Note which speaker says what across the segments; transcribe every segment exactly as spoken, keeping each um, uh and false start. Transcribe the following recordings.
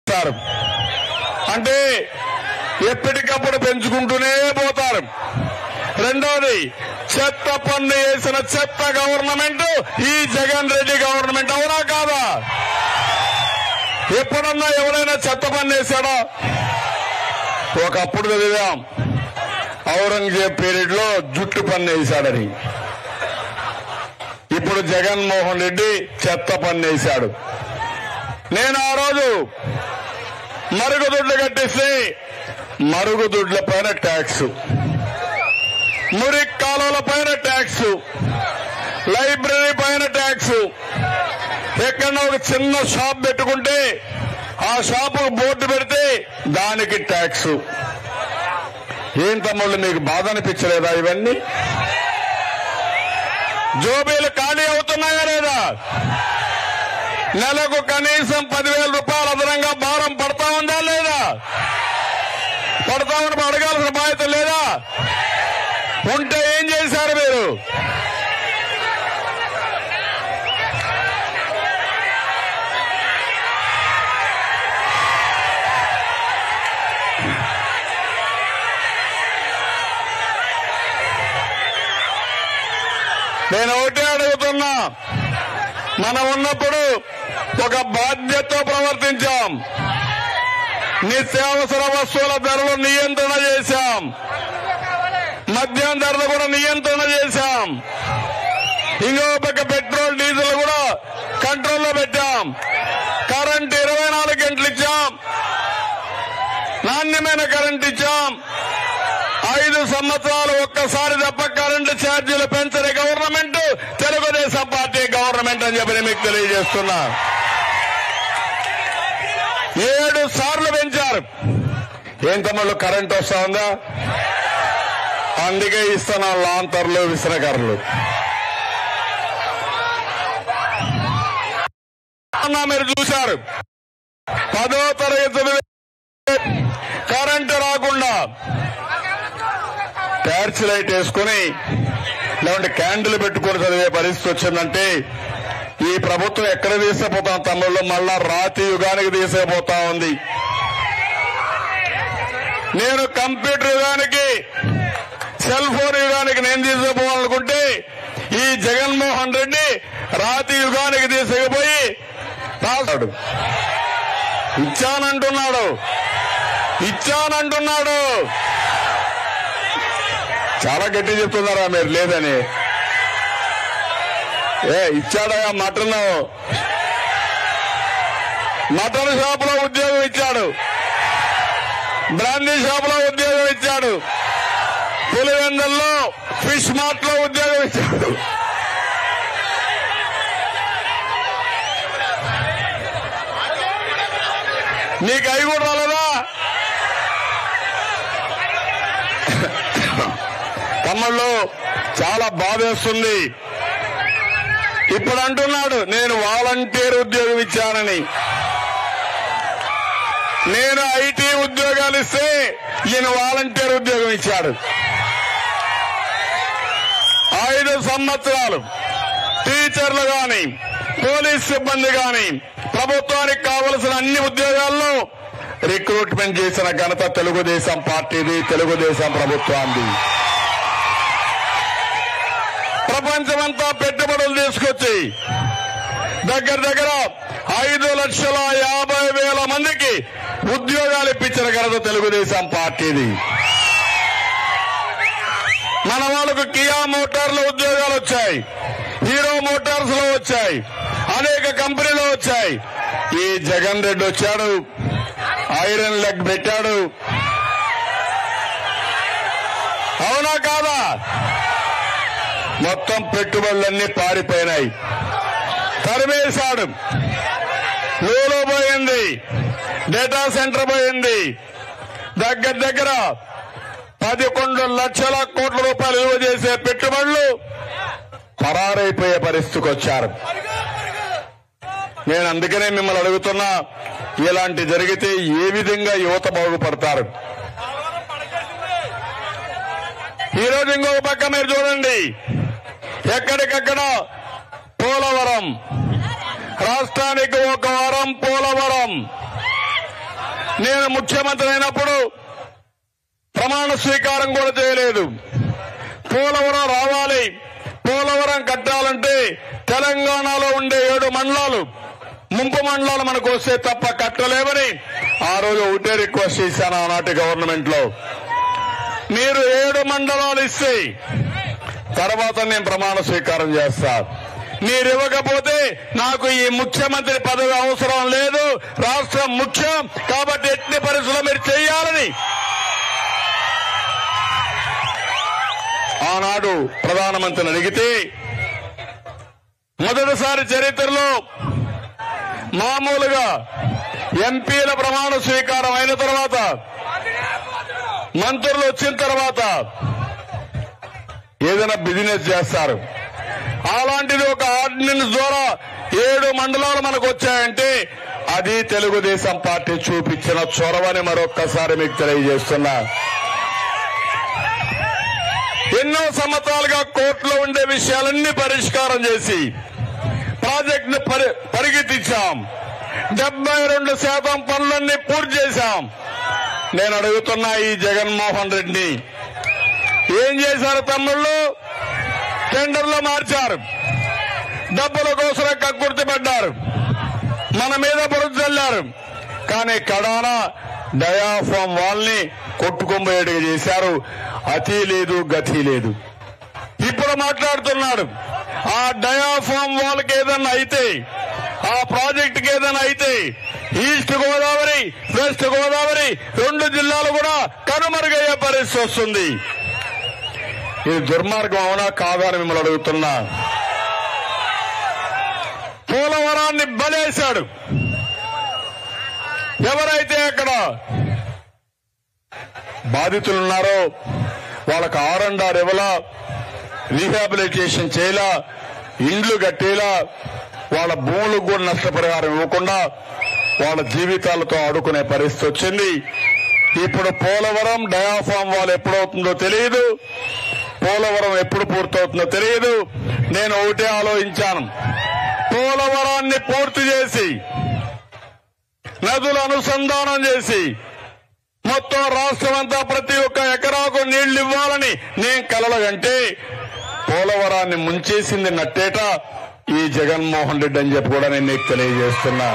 Speaker 1: ఇస్తారు. అంటే ఎప్పటికప్పుడు పెంచుకుంటూనే పోతారు. రెండోది, చెత్త పన్ను వేసిన చెత్త గవర్నమెంట్ ఈ జగన్ రెడ్డి గవర్నమెంట్. అవునా కాదా? ఎప్పుడన్నా ఎవరైనా చెత్త పన్ను వేశాడా? ఒకప్పుడు చదివాం ఔరంగజేబ్ పీరియడ్ లో జుట్టు పన్ను వేశాడని. ఇప్పుడు జగన్మోహన్ రెడ్డి చెత్త పన్ను వేశాడు. నేను ఆ రోజు మరుగుదొడ్లు కట్టిస్తే మరుగుదొడ్ల పైన ట్యాక్స్, మురికి కాలువల పైన ట్యాక్స్, లైబ్రరీ పైన ట్యాక్స్, ఎక్కడన్నా ఒక చిన్న షాప్ పెట్టుకుంటే ఆ షాపు బోర్డు పెడితే దానికి ట్యాక్స్. ఏం తమ్ముళ్ళు మీకు బాధ అనిపించలేదా ఇవన్నీ? జోబీలు ఖాళీ అవుతున్నాయా లేదా? నెలకు కనీసం పదివేల రూపాయలు అదనంగా భారం పడతా ఉందా లేదా? పడతామని అడగాల్సిన బాధ్యత లేదా? ఉంటే ఏం చేశారు మీరు? నేను ఒకటే అడుగుతున్నా, మనం ఉన్నప్పుడు ఒక బాధ్యతతో ప్రవర్తించాం. నిత్యావసర వస్తువుల ధరలు నియంత్రణ చేశాం, మద్యం ధరలు కూడా నియంత్రణ చేశాం, ఇంకో పక్క పెట్రోల్ డీజిల్ కూడా కంట్రోల్లో పెట్టాం, కరెంట్ ఇరవై నాలుగు గంటలు ఇచ్చాం, నాణ్యమైన కరెంట్ ఇచ్చాం. ఐదు సంవత్సరాలు ఒక్కసారి తప్ప కరెంటు ఛార్జీలు పెంచని గవర్నమెంట్ తెలుగుదేశం పార్టీ గవర్నమెంట్ అని చెప్పి మీకు తెలియజేస్తున్నా. ఏడు సార్లు పెంచారు. ఏం తమ్ముళ్ళు కరెంట్ వస్తా ఉందా? అందుకే ఇస్తున్నా లాంతర్లు, విసనకర్రలు. మీరు చూశారు, పదో తరగతి కరెంటు రాకుండా టార్చ్ లైట్ వేసుకుని లేదంటే క్యాండిల్ పెట్టుకుని చదివే పరిస్థితి వచ్చిందంటే ఈ ప్రభుత్వం ఎక్కడ తీసుకుపోతాం తమ్ముళ్ళు? మళ్ళా రాతి యుగానికి తీసుకుపోతా ఉంది. నేను కంప్యూటర్ యుగానికి, సెల్ ఫోన్ యుగానికి నేను తీసుకుపోవాలనుకుంటే ఈ జగన్మోహన్ రెడ్డి రాతి యుగానికి తీసుకుపోయి రాశాడు. ఇచ్చానంటున్నాడు, ఇచ్చానంటున్నాడు. చాలా గట్టి చెప్తున్నారా మీరు? లేదని ఏ ఇచ్చాడయా మటన్, మటన్ షాప్ లో ఉద్యోగం ఇచ్చాడు, బ్రాందీ షాప్ లో ఉద్యోగం ఇచ్చాడు, పులివెందుల్లో ఫిష్ మార్ట్ లో ఉద్యోగం ఇచ్చాడు. నీకు అవి కూడా రాలేదా? తమ్ముళ్ళు చాలా బాధేస్తుంది. ఇప్పుడు అంటున్నాడు నేను వాలంటీర్ ఉద్యోగం ఇచ్చానని. నేను ఐటీ ఉద్యోగాలు ఇస్తే ఈయన వాలంటీర్ ఉద్యోగం ఇచ్చాడు. ఐదు సంవత్సరాలు టీచర్లు గాని, పోలీస్ సిబ్బంది గాని, ప్రభుత్వానికి కావలసిన అన్ని ఉద్యోగాల్లో రిక్రూట్మెంట్ చేసిన ఘనత తెలుగుదేశం పార్టీది, తెలుగుదేశం ప్రభుత్వాన్ని. ప్రపంచమంతా పెట్టుబడులు తీసుకొచ్చి దగ్గర దగ్గర ఐదు లక్షల యాభై వేల మందికి ఉద్యోగాలు ఇప్పించిన ఘనత తెలుగుదేశం పార్టీది. మన వాళ్ళకు కియా మోటార్ల ఉద్యోగాలు వచ్చాయి, హీరో మోటార్స్ లో వచ్చాయి, అనేక కంపెనీలు వచ్చాయి. ఈ జగన్ రెడ్డి వచ్చాడు, ఐరన్ లెగ్ పెట్టాడు. అవునా కాదా? మొత్తం పెట్టుబడులన్నీ పారిపోయినాయి, తరిమేశాడు. లూలో పోయింది, డేటా సెంటర్ పోయింది, దగ్గర దగ్గర పదకొండు లక్షల కోట్ల రూపాయలు విలువ చేసే పెట్టుబడులు పరారైపోయే పరిస్థితికి వచ్చారు. నేను అందుకనే మిమ్మల్ని అడుగుతున్నా, ఇలాంటి జరిగితే ఏ విధంగా యువత బాగుపడతారు? ఈరోజు ఇంకొక పక్క మీరు చూడండి, ఎక్కడికక్కడ పోలవరం, రాష్ట్రానికి ఒక వరం పోలవరం. నేను ముఖ్యమంత్రి అయినప్పుడు ప్రమాణ స్వీకారం కూడా చేయలేదు. పోలవరం రావాలి, పోలవరం కట్టాలంటే తెలంగాణలో ఉండే ఏడు మండలాలు ముంపు మండలాలు మనకు వస్తే తప్ప కట్టలేమని ఆ రోజు ఒకటే రిక్వెస్ట్ చేశాను ఆనాటి గవర్నమెంట్ లో. మీరు ఏడు మండలాలు ఇస్తే తర్వాత నేను ప్రమాణ స్వీకారం చేస్తా. మీరు ఇవ్వకపోతే నాకు ఈ ముఖ్యమంత్రి పదవి అవసరం లేదు, రాష్ట్రం ముఖ్యం కాబట్టి ఎట్టి పరిస్థితుల్లో మీరు చేయాలని ఆనాడు ప్రధానమంత్రిని అడిగితే మొదటిసారి చరిత్రలో మామూలుగా ఎంపీల ప్రమాణ స్వీకారం అయిన తర్వాత మంత్రులు వచ్చిన తర్వాత ఏదైనా బిజినెస్ చేస్తారు. అలాంటిది ఒక ఆర్డినెన్స్ ద్వారా ఏడు మండలాలు మనకు వచ్చాయంటే అది తెలుగుదేశం పార్టీ చూపించిన చొరవని మరొక్కసారి మీకు తెలియజేస్తున్నా. ఎన్నో సంవత్సరాలుగా కోర్టులో ఉండే విషయాలన్నీ పరిష్కారం చేసి ప్రాజెక్ట్ ను పరిగెత్తించాం. డెబ్బై రెండు శాతం పనులన్నీ పూర్తి చేశాం. నేను అడుగుతున్నా ఈ జగన్మోహన్ రెడ్డిని, ఏం చేశారు తమ్ముళ్ళు? టెండర్లో మార్చారు, డబ్బుల కోసం కక్కుర్తిపడ్డారు, మన మీద బురద చల్లారు. కానీ కడాన డయాఫామ్ వాళ్ళని కొట్టుకొంబోయేట్టుగా చేశారు. అతి లేదు గతి లేదు. ఇప్పుడు మాట్లాడుతున్నాడు ఆ డయాఫామ్ వాళ్ళకి ఏదన్నా అయితే, ఆ ప్రాజెక్టుకి ఏదైనా అయితే ఈస్ట్ గోదావరి వెస్ట్ గోదావరి రెండు జిల్లాలు కూడా కనుమరుగయ్యే పరిస్థితి వస్తుంది. ఇది దుర్మార్గం అవునా కాదా అని మిమ్మల్ని అడుగుతున్నా. పోలవరాన్ని బలేశాడు. ఎవరైతే అక్కడ బాధితులున్నారో వాళ్ళకు ఆర్ అండ్ ఆర్ ఇవ్వలా, రీహాబిలిటేషన్ చేయలా, ఇండ్లు కట్టేలా, వాళ్ళ భూములకు కూడా నష్టపరిహారం ఇవ్వకుండా వాళ్ళ జీవితాలతో ఆడుకునే పరిస్థితి వచ్చింది. ఇప్పుడు పోలవరం డయాఫామ్ వాళ్ళు ఎప్పుడవుతుందో తెలియదు, పోలవరం ఎప్పుడు పూర్తవుతుందో తెలియదు. నేను ఒకటే ఆలోచించాను, పోలవరాన్ని పూర్తి చేసి నదుల అనుసంధానం చేసి మొత్తం రాష్ట్రం అంతా ప్రతి ఒక్క ఎకరాకు నీళ్లు ఇవ్వాలని నేను కలలుగంటే పోలవరాన్ని ముంచేసింది నట్టేట ఈ జగన్మోహన్ రెడ్డి అని చెప్పి కూడా నేను నీకు తెలియజేస్తున్నా.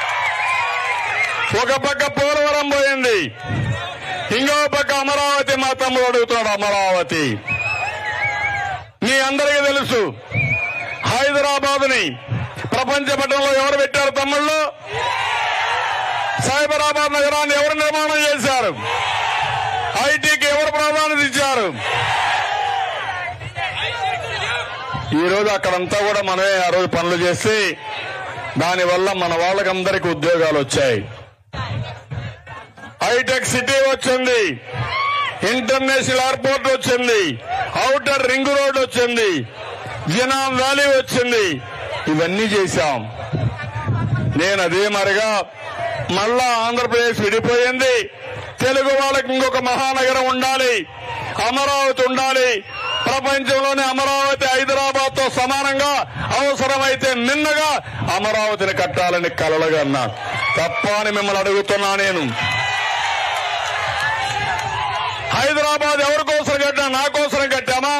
Speaker 1: ఒక పక్క పోలవరం పోయింది, ఇంకో పక్క అమరావతి. మా తమ్ముడు అడుగుతున్నాడు అమరావతి. మీ అందరికీ తెలుసు హైదరాబాద్ ని ప్రపంచ పటంలో ఎవరు పెట్టారు తమ్ముళ్ళు? సైబరాబాద్ నగరాన్ని ఎవరు నిర్మాణం చేశారు? ఐటీకి ఎవరు ప్రాధాన్యత ఇచ్చారు? ఈ రోజు అక్కడంతా కూడా మనమే ఆ రోజు పనులు చేసి దానివల్ల మన వాళ్ళకందరికీ ఉద్యోగాలు వచ్చాయి. హైటెక్ సిటీ వచ్చింది, ఇంటర్నేషనల్ ఎయిర్పోర్ట్ వచ్చింది, ఔటర్ రింగ్ రోడ్ వచ్చింది, జినాం వ్యాలీ వచ్చింది. ఇవన్నీ చేశాం. నేను అదే మరిగా మళ్ళా ఆంధ్రప్రదేశ్ విడిపోయింది. తెలుగు వాళ్ళకి ఇంకొక మహానగరం ఉండాలి, అమరావతి ఉండాలి. ప్రపంచంలోనే అమరావతి హైదరాబాద్ తో సమానంగా అవసరమైతే నిన్నగా అమరావతిని కట్టాలని కలలుగన్నా. తప్ప అని మిమ్మల్ని అడుగుతున్నా. నేను హైదరాబాద్ ఎవరి కోసం కట్టా? నా కోసం కట్టామా?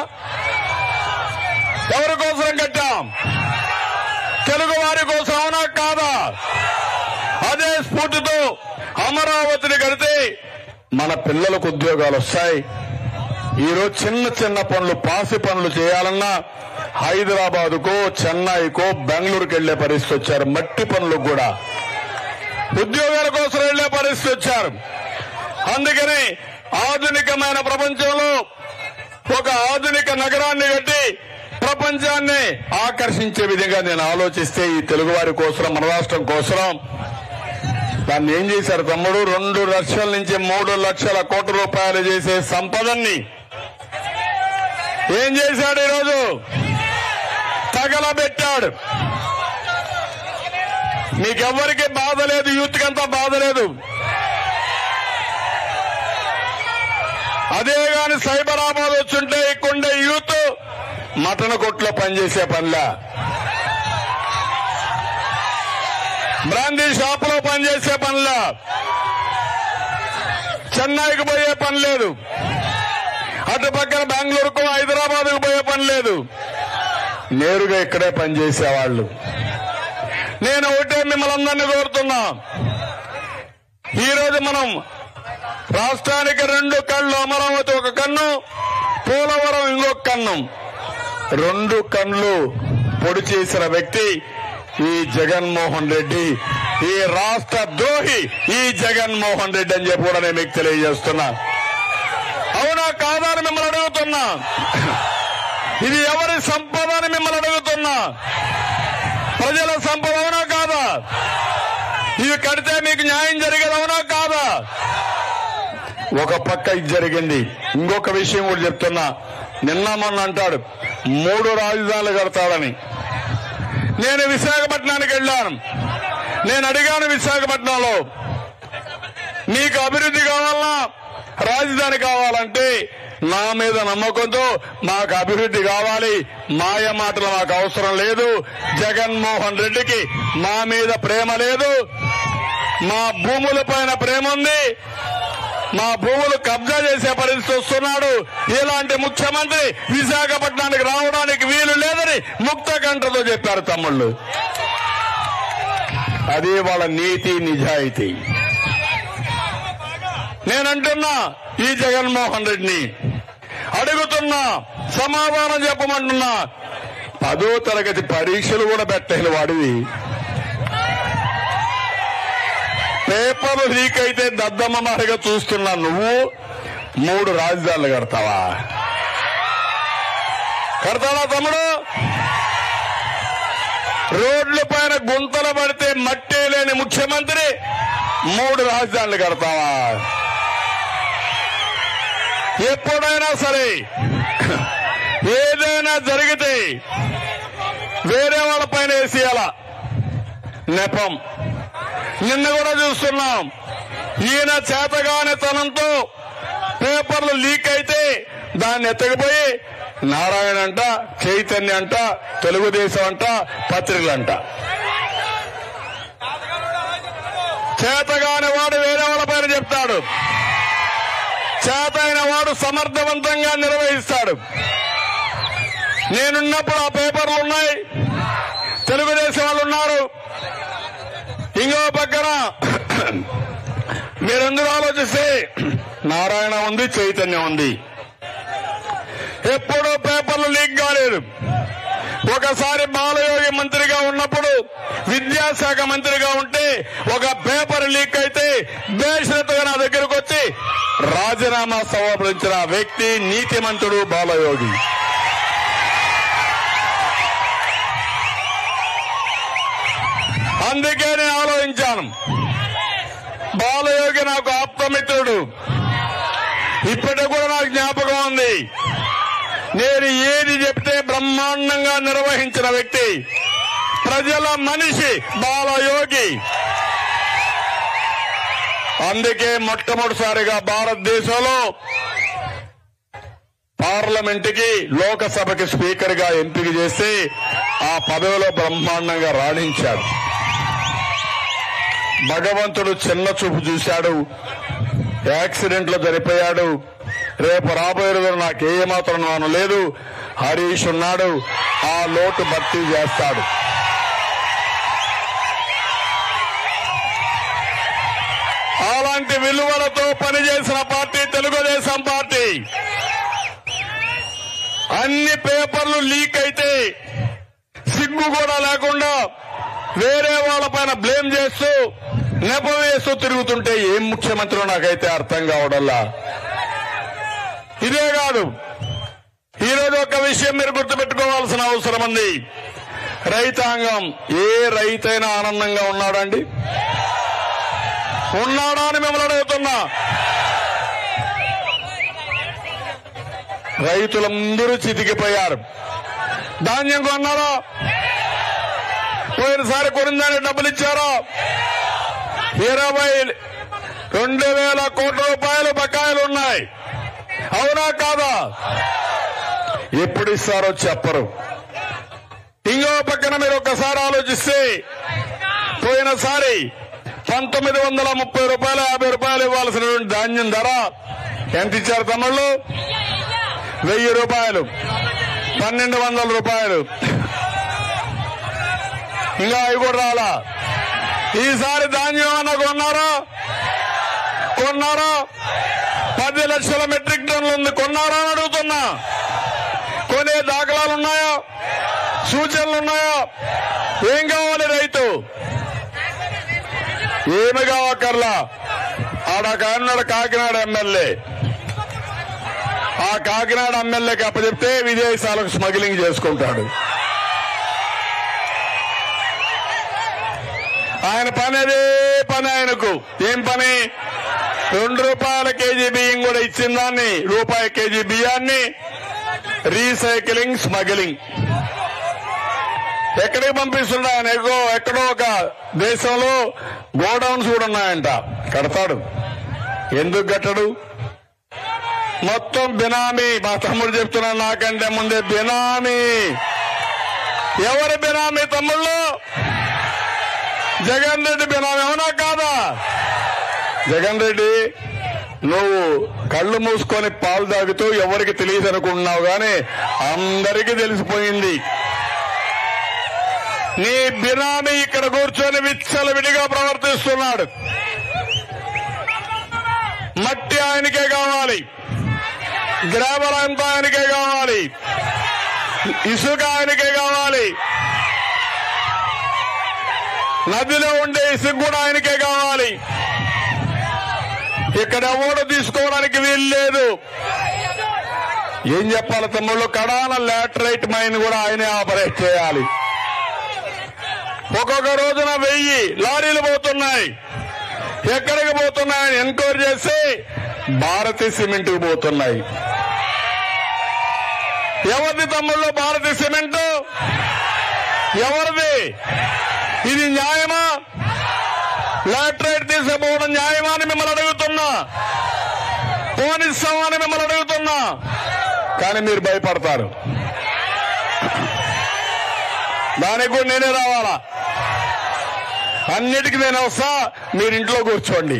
Speaker 1: ఎవరి కోసం కట్టాం? తెలుగు వారి కోసం అవునా కాదా? అదే స్ఫూర్తితో అమరావతిని కడితే మన పిల్లలకు ఉద్యోగాలు వస్తాయి. ఈరోజు చిన్న చిన్న పనులు, పాసి పనులు చేయాలన్నా హైదరాబాద్ కో చెన్నైకో బెంగళూరుకు వెళ్లే పరిస్థితి వచ్చారు. మట్టి పనులకు కూడా ఉద్యోగాల కోసం వెళ్లే పరిస్థితి వచ్చారు. అందుకని ఆధునికమైన ప్రపంచంలో ఒక ఆధునిక నగరాన్ని కట్టి ప్రపంచాన్ని ఆకర్షించే విధంగా నేను ఆలోచిస్తే ఈ తెలుగువారి కోసం, మన రాష్ట్రం కోసం దాన్ని ఏం చేశారు తమ్ముడు? రెండు లక్షల నుంచి మూడు లక్షల కోట్ల రూపాయలు చేసే సంపదన్ని ఏం చేశాడు? ఈరోజు తగలబెట్టాడు. మీకెవ్వరికి బాధ లేదు, యూత్ కంతా బాధ లేదు. అదే గాని సైబరాబాద్ వచ్చుంటే ఇక్కడే యూత్ మటన్ కొట్లో పనిచేసే పనిలా, బ్రాందీ షాప్ లో పనిచేసే పనిలా, చెన్నైకి పోయే పని లేదు, అటు పక్కన బెంగళూరుకు హైదరాబాద్కు పోయే పని లేదు, నేరుగా ఇక్కడే పనిచేసేవాళ్ళు. నేను ఒకటే మిమ్మల్ని అందరినీ కోరుతున్నా, ఈరోజు మనం రాష్ట్రానికి రెండు కళ్ళు, అమరావతి ఒక కన్ను, పోలవరం ఇంకొక కన్ను, రెండు కన్నులు పొడి చేసిన వ్యక్తి ఈ జగన్మోహన్ రెడ్డి, ఈ రాష్ట్ర ద్రోహి ఈ జగన్మోహన్ రెడ్డి అని చెప్పి కూడా నేను మీకు తెలియజేస్తున్నా. అవునా కాదా అని మిమ్మల్ని అడుగుతున్నా. ఇది ఎవరి సంపద అని మిమ్మల్ని అడుగుతున్నా. ప్రజల సంపద అవునా కాదా? ఇవి కడితే మీకు న్యాయం జరిగేది అవునా కాదా? ఒక పక్క ఇది జరిగింది. ఇంకొక విషయం కూడా చెప్తున్నా. నిన్న మొన్న అంటాడు మూడు రాజధానులు కడతాడని. నేను విశాఖపట్నానికి వెళ్ళాను. నేను అడిగాను విశాఖపట్నంలో, మీకు అభివృద్ధి కావాలా రాజధాని కావాలంటే నా మీద నమ్మకంతో మాకు అభివృద్ధి కావాలి, మాయ మాటలు మాకు అవసరం లేదు, జగన్మోహన్ రెడ్డికి మా మీద ప్రేమ లేదు, మా భూముల పైన ప్రేమ ఉంది, మా భూములు కబ్జా చేసే పరిస్థితి వస్తున్నాడు, ఇలాంటి ముఖ్యమంత్రి విశాఖపట్నానికి రావడానికి వీలు లేదని ముక్త కంఠతో చెప్పారు తమ్ముళ్ళు. అదే వాళ్ళ నీతి నిజాయితీ. నేనంటున్నా ఈ జగన్మోహన్ రెడ్డిని అడుగుతున్నా, సమాధానం చెప్పమంటున్నా. పదో తరగతి పరీక్షలు కూడా పెట్టలేని వాడివి, పేపర్లు లీక్ అయితే దద్దమ్మ మారిగా చూస్తున్నా నువ్వు మూడు రాజధానులు కడతావా? కడతావా తమ్ముడు? రోడ్ల పైన గుంతలు పడితే మట్టి లేని ముఖ్యమంత్రి మూడు రాజధానులు కడతావా? ఎప్పుడైనా సరే ఏదైనా జరిగితే వేరే వాళ్ళ పైన వేసేయాల నెపం. నిన్న కూడా చూస్తున్నాం, ఈయన చేతగానితనంతో పేపర్లు లీక్ అయితే దాన్ని ఎత్తకపోయి నారాయణ అంట, చైతన్య అంట, తెలుగుదేశం అంట, పత్రికలంట. చేతగాని వాడు వేరే వాళ్ళ పైన చెప్తాడు, చేత అయిన వాడు సమర్థవంతంగా నిర్వహిస్తాడు. నేనున్నప్పుడు ఆ పేపర్లు ఉన్నాయి, తెలుగుదేశం వాళ్ళు ఉన్నారు. ఇంకో పక్కన మీరెందుకు ఆలోచిస్తే నారాయణ ఉంది, చైతన్యం ఉంది. ఎప్పుడూ పేపర్లు లీక్ కాలేదు. ఒకసారి బాలయోగి మంత్రిగా ఉన్నప్పుడు, విద్యాశాఖ మంత్రిగా ఉంటే ఒక పేపర్ లీక్ అయితే బేషరతుగా నా దగ్గరకు వచ్చి రాజీనామా సమర్పించిన వ్యక్తి నీతిమంతుడు బాలయోగి. అందుకే నేను ఆలోచించాను, బాలయోగి నాకు ఆప్తమిత్రుడు, ఇప్పటికి కూడా నాకు జ్ఞాపకం ఉంది. నేను ఏది చెప్తే బ్రహ్మాండంగా నిర్వహించిన వ్యక్తి, ప్రజల మనిషి బాలయోగి. అందుకే మొట్టమొదటిసారిగా భారతదేశంలో పార్లమెంటుకి, లోకసభకి స్పీకర్ గా ఎంపిక చేసి ఆ పదవిలో బ్రహ్మాండంగా రాణించాడు. భగవంతుడు చిన్న చూపు చూశాడు, యాక్సిడెంట్ లో చనిపోయాడు. రేపు రాబోయే రోజులు నాకు ఏ మాత్రం నాను లేదు, హరీష్ ఉన్నాడు, ఆ లోటు భర్తీ చేస్తాడు. అలాంటి విలువలతో పనిచేసిన పార్టీ తెలుగుదేశం పార్టీ. అన్ని పేపర్లు లీక్ అయితే సిగ్గు కూడా లేకుండా వేరే వాళ్ళ పైన బ్లేమ్ చేస్తూ నెపం వేస్తూ తిరుగుతుంటే ఏం ముఖ్యమంత్రి నాకైతే అర్థం కావడంలా. ఇదే కాదు, ఈరోజు ఒక విషయం మీరు గుర్తుపెట్టుకోవాల్సిన అవసరం ఉంది. రైతాంగం, ఏ రైతైనా ఆనందంగా ఉన్నాడండి? ఉన్నాడా అని మిమ్మల్ని అడుగుతున్నా. రైతులందరూ చితికిపోయారు. ధాన్యం కొన్నారా? పోయినసారి కొనిందాన్ని డబ్బులు ఇచ్చారా? ఇరవై రెండు వేల కోట్ల రూపాయలు బకాయిలు ఉన్నాయి, అవునా కాదా? ఎప్పుడు ఇస్తారో చెప్పరు. ఇంకో పక్కన మీరు ఒక్కసారి ఆలోచిస్తే, పోయినసారి పంతొమ్మిది వందల ముప్పై రూపాయలు యాభై రూపాయలు ఇవ్వాల్సినటువంటి ధాన్యం ధర ఎంత ఇచ్చారు తమ్ముళ్ళు? వెయ్యి రూపాయలు, పన్నెండు వందల రూపాయలు. ఇంకా అవి కూడా రాలా. ఈసారి ధాన్యం అన్న కొన్నారా? కొన్నారా? పది లక్షల మెట్రిక్ టన్నులు ఉంది, కొన్నారా అని అడుగుతున్నా. కొనే దాఖలాలు ఉన్నాయా? సూచనలు ఉన్నాయా? ఏం కావాలి రైతు? ఏమి కావక్కర్లా. ఆడ కన్నడ కాకినాడ ఎమ్మెల్యే, ఆ కాకినాడ ఎమ్మెల్యేకి అప్పచెప్తే విదేశాలకు స్మగ్లింగ్ చేసుకుంటాడు. ఆయన పని అదే పని ఆయనకు. ఏం పని? రెండు రూపాయల కేజీ బియ్యం కూడా ఇచ్చిన దాన్ని రూపాయి కేజీ బియ్యాన్ని రీసైక్లింగ్, స్మగ్లింగ్. ఎక్కడికి పంపిస్తున్నా ఆయన? ఎక్కడో ఎక్కడో ఒక దేశంలో గోడౌన్స్ కూడా ఉన్నాయంట, కడతాడు. ఎందుకు కట్టడు? మొత్తం బినామీ. మా తమ్ముడు చెప్తున్నాడు నాకంటే ముందే, బినామీ. ఎవరి బినామీ తమ్ముళ్ళు? జగన్ రెడ్డి బినామీ. అవునా కాదా? జగన్ రెడ్డి, నువ్వు కళ్ళు మూసుకొని పాలు తాగుతూ ఎవరికి తెలియదు అనుకుంటున్నావు, కానీ అందరికీ తెలిసిపోయింది. నీ బినామీ ఇక్కడ కూర్చొని విచ్చలవిడిగా ప్రవర్తిస్తున్నాడు. మట్టి ఆయనకే కావాలి, గ్రావెల్ అంతా ఆయనకే కావాలి, ఇసుక ఆయనకే కావాలి, నదిలో ఉండే ఇసుక కూడా ఆయనకే కావాలి. ఇక్కడ ఎవరు తీసుకోవడానికి వీలు లేదు. ఏం చెప్పాలి తమ్ముళ్ళు? కడాన లాటరైట్ మైన్ కూడా ఆయనే ఆపరేట్ చేయాలి. ఒక్కొక్క రోజున వెయ్యి లారీలు పోతున్నాయి. ఎక్కడికి పోతున్నాయని ఎంక్వైరీ చేసి భారతీ సిమెంట్కి పోతున్నాయి. ఎవరిది తమ్ముళ్ళు భారతీ సిమెంట్? ఎవరిది? ఇది న్యాయమా? లాటరైట్ తీసుకుపోవడం న్యాయమా అని మిమ్మల్ని అడుగుతున్నా. పోనిస్తామని మిమ్మల్ని అడుగుతున్నా. కానీ మీరు భయపడతారు. దానికి కూడా నేనే రావాలా? అన్నిటికీ నేను వస్తా, మీరు ఇంట్లో కూర్చోండి.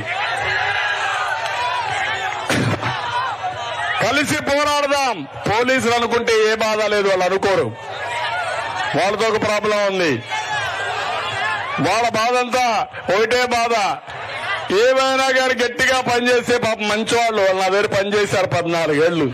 Speaker 1: కలిసి పోరాడదాం. పోలీసులు అనుకుంటే ఏ బాధ లేదు, వాళ్ళు అనుకోరు. వాళ్ళతో ఒక ప్రాబ్లం ఉంది. వాళ్ళ బాధ అంతా ఒకటే బాధ. ఏమైనా కానీ గట్టిగా పనిచేస్తే పాప మంచివాళ్ళు, వాళ్ళు నా దగ్గర పనిచేశారు పద్నాలుగేళ్లు.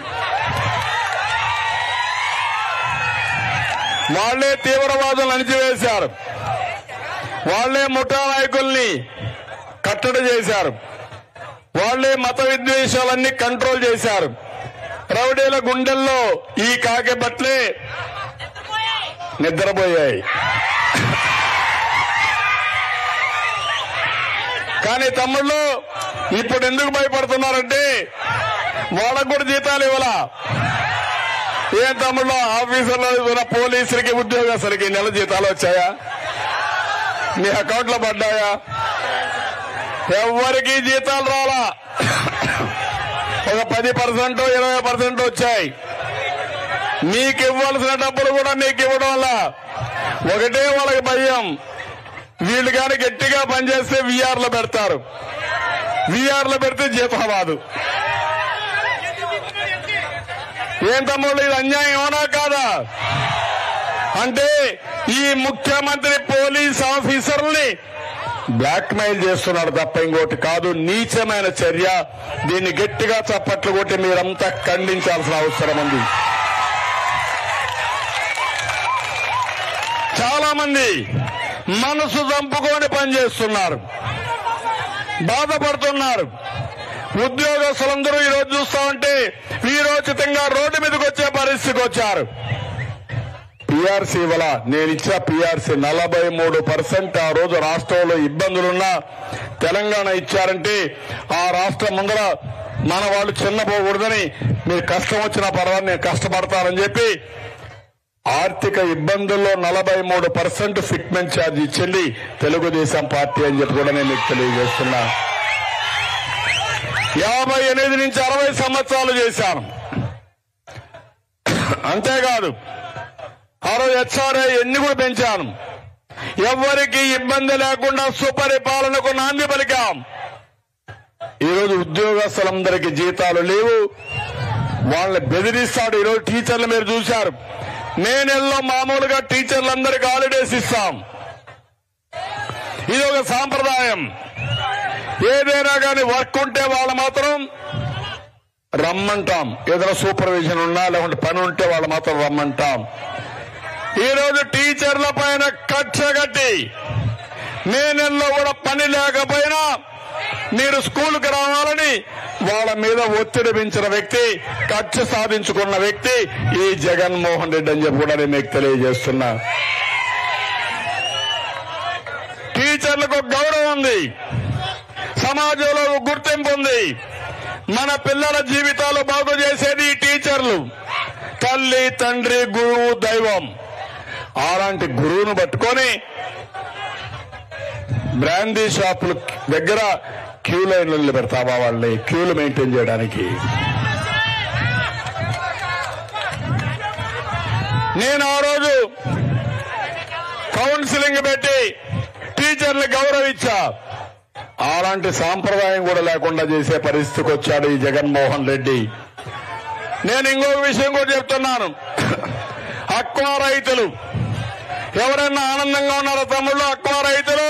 Speaker 1: వాళ్లే తీవ్రవాదులు అణిచివేశారు. వాళ్లే ముఠా నాయకుల్ని కట్టడి చేశారు. వాళ్లే మత విద్వేషాలన్నీ కంట్రోల్ చేశారు. రౌడీల గుండెల్లో ఈ కాకి బట్లే నిద్రపోయాయి. కానీ తమ్ముళ్ళు ఇప్పుడు ఎందుకు భయపడుతున్నారంటే వాళ్ళకు కూడా జీతాలు ఇవ్వాలా. ఏం తమ్ముళ్ళు, ఆఫీసర్లు పోలీసులకి ఉద్యోగస్తులకి నెల జీతాలు వచ్చాయా? మీ అకౌంట్లో పడ్డాయా? ఎవరికి జీతాలు రాలా. ఒక పది పర్సెంట్ ఇరవై పర్సెంట్ వచ్చాయి. మీకు ఇవ్వాల్సిన డబ్బులు కూడా మీకు ఇవ్వడం వల్ల ఒకటే వాళ్ళకి భయం, వీళ్ళు కానీ గట్టిగా పనిచేస్తే వీఆర్ లో పెడతారు. వీఆర్ లో పెడితే జీతం రాదు. ఏం తమ్ముళ్ళు, ఇది అన్యాయం అవునా కాదా? అంటే ఈ ముఖ్యమంత్రి పోలీస్ ఆఫీసర్ని బ్లాక్ మెయిల్ చేస్తున్నాడు తప్ప ఇంకోటి కాదు. నీచమైన చర్య. దీన్ని గట్టిగా చప్పట్లు కొట్టి మీరంతా ఖండించాల్సిన అవసరం ఉంది. చాలా మంది మనసు చంపుకొని పనిచేస్తున్నారు, బాధపడుతున్నారు. ఉద్యోగస్తులందరూ ఈ రోజు చూస్తామంటే వీరోచితంగా రోడ్డు మీదకి వచ్చే పరిస్థితికి వచ్చారు. పీఆర్సీ వల్ల నేను ఇచ్చా పీఆర్సీ నలభై మూడు పర్సెంట్ ఆ రోజు రాష్ట్రంలో ఇబ్బందులున్నా తెలంగాణ ఇచ్చారంటే ఆ రాష్ట్రం ముందర మన వాళ్ళు చిన్నపోకూడదని, మీరు కష్టం వచ్చినా పర్వాలేదు నేను కష్టపడతానని చెప్పి ఆర్థిక ఇబ్బందుల్లో నలభై మూడు పర్సెంట్ ఫిట్మెంట్ ఛార్జ్ ఇచ్చింది తెలుగుదేశం పార్టీ అని చెప్పి కూడా నేను మీకు తెలియజేస్తున్నా. యాభై ఎనిమిది నుంచి అరవై సంవత్సరాలు చేశాను. అంతేకాదు ఆ రోజు హెచ్ఆర్ఐ ఎన్ని కూడా పెంచాను. ఎవరికి ఇబ్బంది లేకుండా సుపరిపాలనకు నాంది పలికాం. ఈరోజు ఉద్యోగస్తులందరికీ జీతాలు లేవు, వాళ్ళని బెదిరిస్తాడు. ఈరోజు టీచర్లు మీరు చూశారు, మే నెలలో మామూలుగా టీచర్లందరికీ హాలిడేస్ ఇస్తాం. ఇది ఒక సాంప్రదాయం. ఏదైనా కానీ వర్క్ ఉంటే వాళ్ళు మాత్రం రమ్మంటాం, ఏదైనా సూపర్విజన్ ఉన్నా లేకుంటే పని ఉంటే వాళ్ళు మాత్రం రమ్మంటాం. ఈరోజు టీచర్ల పైన కక్ష కట్టి మే నెలలో కూడా పని లేకపోయినా మీరు స్కూల్కి రావాలని వాళ్ళ మీద ఒత్తిడి పెంచిన వ్యక్తి, కక్ష సాధించుకున్న వ్యక్తి ఈ జగన్మోహన్ రెడ్డి అని చెప్పి కూడా నేను మీకు తెలియజేస్తున్నా. టీచర్లకు గౌరవం ఉంది, సమాజంలో గుర్తింపు ఉంది. మన పిల్లల జీవితాలు బాగు చేసేది ఈ టీచర్లు. తల్లి, తండ్రి, గురువు, దైవం. అలాంటి గురువును పట్టుకొని బ్రాందీ షాపుల దగ్గర క్యూ లైన్లు పెడతామా వాళ్ళని క్యూలు మెయింటైన్ చేయడానికి? నేను ఆ రోజు కౌన్సిలింగ్ పెట్టి టీచర్లు గౌరవించా. అలాంటి సాంప్రదాయం కూడా లేకుండా చేసే పరిస్థితికి వచ్చాడు ఈ జగన్మోహన్ రెడ్డి. నేను ఇంకొక విషయం కూడా చెప్తున్నాను. అక్వా రైతులు ఎవరైనా ఆనందంగా ఉన్నారో తమ్ముళ్ళు? అక్వా రైతులు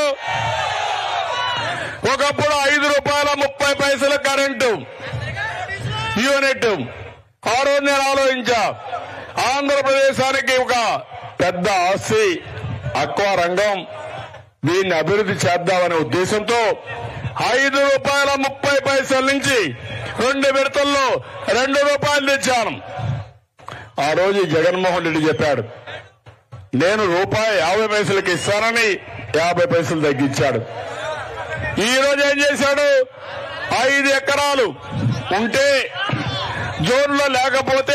Speaker 1: ఒకప్పుడు ఐదు రూపాయల ముప్పై పైసల కరెంటు యూనిట్. ఆ రోజు నేను ఆలోచించా, ఆంధ్రప్రదేశానికి ఒక పెద్ద ఆస్తి అక్వా రంగం, దీన్ని అభివృద్ధి చేద్దామనే ఉద్దేశంతో ఐదు రూపాయల ముప్పై పైసల నుంచి రెండు విడతల్లో రెండు రూపాయలు తెచ్చాను. ఆ రోజు జగన్మోహన్ రెడ్డి చెప్పాడు, నేను రూపాయి యాభై పైసలకి ఇస్తానని యాభై పైసలు తగ్గించాడు. ఈ రోజు ఏం చేశాడు? ఐదు ఎకరాలు ఉంటే జోన్లో లేకపోతే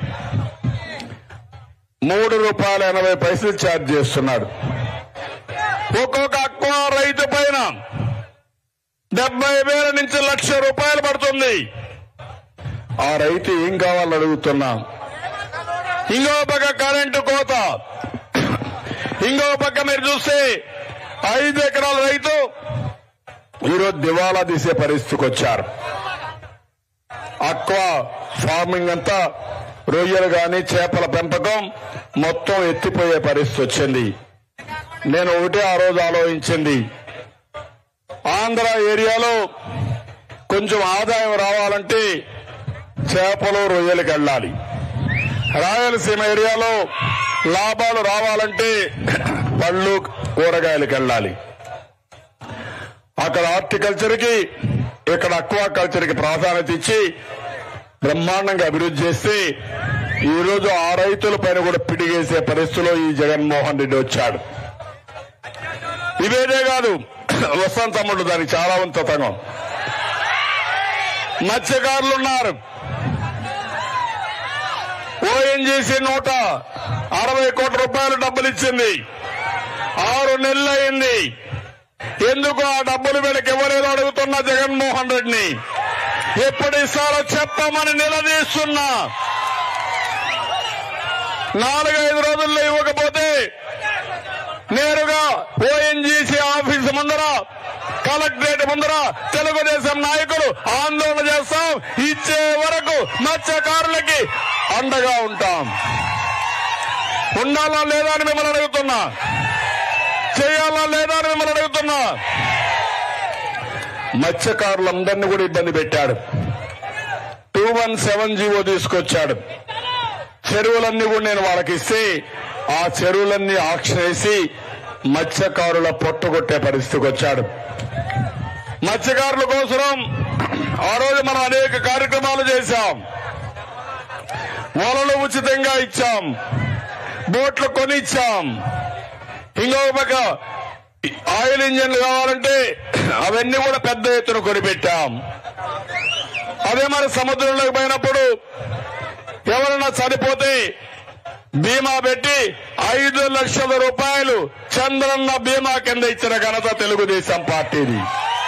Speaker 1: మూడు రూపాయల ఎనభై పైసలు ఛార్జ్ చేస్తున్నాడు. ఒక్కొక్క అక్వా రైతు పైన డెబ్బై వేల నుంచి లక్ష రూపాయలు పడుతుంది. ఆ రైతు ఏం కావాలని అడుగుతున్నాం. ఇంకో పక్క కరెంటు కోత, ఇంకో పక్క మీరు చూస్తే ఐదు ఎకరాల రైతు ఈరోజు దివాలా తీసే పరిస్థితికి వచ్చారు. అక్వా ఫార్మింగ్ అంతా, రొయ్యలు గాని చేపల పెంపకం మొత్తం ఎత్తిపోయే పరిస్థితి వచ్చింది. నేను ఒకటే ఆ రోజు ఆలోచించింది, ఆంధ్ర ఏరియాలో కొంచెం ఆదాయం రావాలంటే చేపలు రొయ్యలకు వెళ్ళాలి. రాయలసీమ ఏరియాలో లాభాలు రావాలంటే పళ్ళు కూరగాయలకు వెళ్ళాలి. అక్కడ హార్టికల్చర్ కి, ఇక్కడ అక్వా కల్చర్ కి ప్రాధాన్యత ఇచ్చి బ్రహ్మాండంగా అభివృద్ధి చేస్తే ఈ రోజు ఆ రైతుల పైన కూడా పిడిగేసే పరిస్థితిలో ఈ జగన్మోహన్ రెడ్డి వచ్చాడు. ఇవేదే కాదు, వసంత తమ్ముడు దానికి చాలా ఉంతతంగం. మత్స్యకారులు ఉన్నారు. ఓఎన్జీసీ నూట అరవై కోట్ల రూపాయలు డబ్బులు ఇచ్చింది. ఆరు నెలలు అయింది. ఎందుకు ఆ డబ్బులు వీళ్ళకి ఇవ్వలేదో అడుగుతున్నా జగన్మోహన్ రెడ్డిని. ఎప్పుడు ఇస్తారో చెప్పమని నిలదీస్తున్నా. నాలుగైదు రోజుల్లో ఇవ్వకపోతే నేరుగా ఓఎన్జీసీ ఆఫీసు ముందర, కలెక్టరేట్ ముందర తెలుగుదేశం నాయకులు ఆందోళన చేస్తాం. ఇచ్చే వరకు మత్స్యకారులకి అండగా ఉంటాం. ఉండాలా లేదా అని మిమ్మల్ని అడుగుతున్నా, చేయాలా లేదా అని మిమ్మల్ని అడుగుతున్నా. మత్స్యకారులందరినీ కూడా ఇబ్బంది పెట్టాడు. టూ వన్ సెవెన్ జీవో తీసుకొచ్చాడు. చెరువులన్నీ కూడా నేను వాళ్ళకి ఇస్తే ఆ చెరువులన్నీ ఆక్షన్ వేసి మత్స్యకారుల పొట్టగొట్టే పరిస్థితికి వచ్చాడు. మత్స్యకారుల కోసం ఆ రోజు మనం అనేక కార్యక్రమాలు చేశాం. వలలు ఉచితంగా ఇచ్చాం, బోట్లు కొనిచ్చాం. ఇంకొక పక్క ఆయిల్ ఇంజన్లు కావాలంటే అవన్నీ కూడా పెద్ద ఎత్తున కొనిపెట్టాం. అదే మరి సముద్రంలోకి పోయినప్పుడు ఎవరైనా చనిపోతే బీమా పెట్టి ఐదు లక్షల రూపాయలు చంద్రన్న బీమా కింద ఇచ్చిన ఘనత తెలుగుదేశం పార్టీది.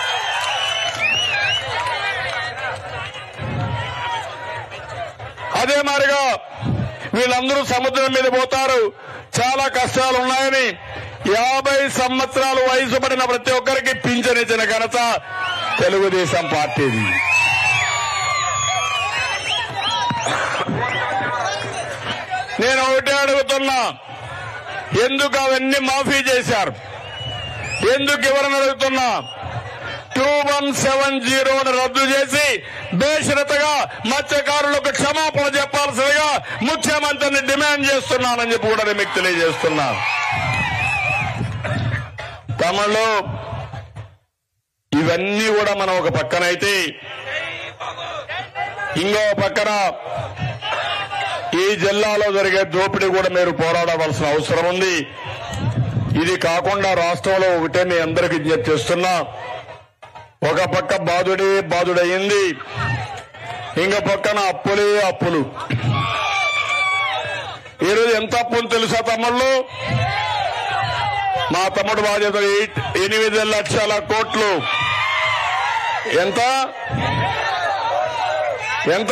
Speaker 1: అదే మాదిరిగా వీళ్ళందరూ సముద్రం మీద పోతారు, చాలా కష్టాలు ఉన్నాయని యాభై సంవత్సరాలు వయసు పడిన ప్రతి ఒక్కరికి పింఛన్ ఇచ్చిన ఘనత తెలుగుదేశం పార్టీది. నేను ఒకటే అడుగుతున్నా, ఎందుకు అవన్నీ మాఫీ చేశారు? ఎందుకు ఎవరని అడుగుతున్నా? టూ వన్ సెవెన్ జీరోను రద్దు చేసి బేషరతగా మత్స్యకారులకు క్షమాపణ చెప్పాల్సిందిగా ముఖ్యమంత్రిని డిమాండ్ చేస్తున్నానని చెప్పి కూడా మీకు తెలియజేస్తున్నా. తమలో ఇవన్నీ కూడా మనం ఒక పక్కనైతే, ఇంకో పక్కన ఈ జిల్లాలో జరిగే దోపిడీ కూడా మీరు పోరాడవలసిన అవసరం ఉంది. ఇది కాకుండా రాష్ట్రంలో ఒకటే మీ అందరికీ విజ్ఞప్తి చేస్తున్నా, ఒక పక్క బాధుడే బాధుడయింది, ఇంకో పక్కన అప్పులే అప్పులు. ఈరోజు ఎంత అప్పులు తెలుసా తమ్ముళ్ళు? మా తమ్ముడు బాధ్యత ఎనిమిది లక్షల కోట్లు. ఎంత ఎంత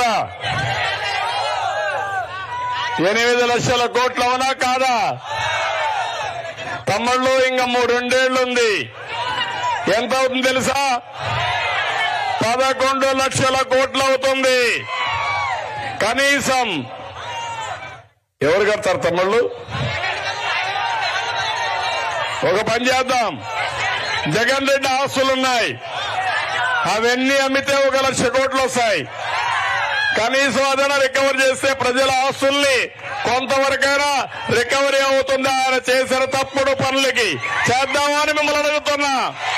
Speaker 1: ఎనిమిది లక్షల కోట్లు అవునా కాదా తమ్ముళ్ళు? ఇంకా మూడు రెండేళ్లుంది. ఎంత అవుతుంది తెలుసా? పదకొండు లక్షల కోట్లు అవుతుంది. కనీసం ఎవరు కడతారు తమ్ముళ్ళు? ఒక పని చేద్దాం, జగన్ రెడ్డి ఆస్తులున్నాయి, అవన్నీ అమ్మితే ఒక లక్ష కోట్లు వస్తాయి. కనీసం అదైనా రికవర్ చేస్తే ప్రజల ఆస్తుల్ని కొంతవరకైనా రికవరీ అవుతుంది. ఆయన చేసిన తప్పుడు పనులకి చేద్దామా అని మిమ్మల్ని అడుగుతున్నా.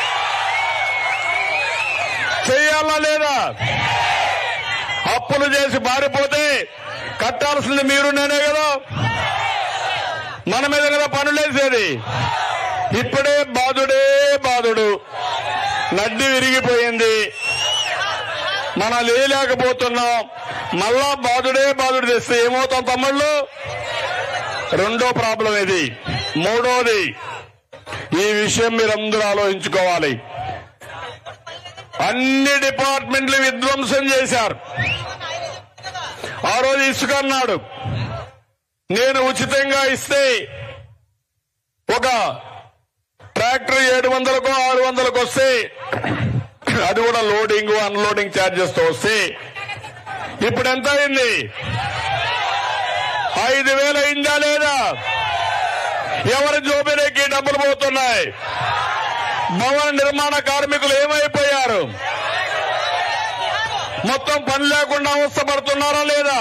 Speaker 1: చెయ్యాలా లేదా? అప్పులు చేసి పారిపోతే కట్టాల్సింది మీరు నేనే కదా, మన మీద కదా పనులేసేది. ఇప్పుడే బాధుడే బాధుడు, నడ్డి విరిగిపోయింది, మనం లేలేకపోతున్నాం. మళ్ళా బాధుడే బాధుడు తెస్తే ఏమవుతాం తమ్ముళ్ళు? రెండో ప్రాబ్లం ఇది. మూడోది, ఈ విషయం మీరందరూ ఆలోచించుకోవాలి. అన్ని డిపార్ట్మెంట్లు విధ్వంసం చేశారు. ఆ రోజు ఇసుక అన్నాడు, నేను ఉచితంగా ఇస్తే ఒక ట్రాక్టర్ ఏడు వందలకు ఆరు వందలకు వస్తే, అది కూడా లోడింగ్ అన్లోడింగ్ ఛార్జెస్ తో వస్తే, ఇప్పుడు ఎంత అయింది? ఐదు వేలు అయిందా లేదా? ఎవరి జోబిలోకి డబ్బులు పోతున్నాయి? భవన నిర్మాణ కార్మికులు ఏమైపోయారు? మొత్తం పని లేకుండా అవస్థపడుతున్నారా లేదా?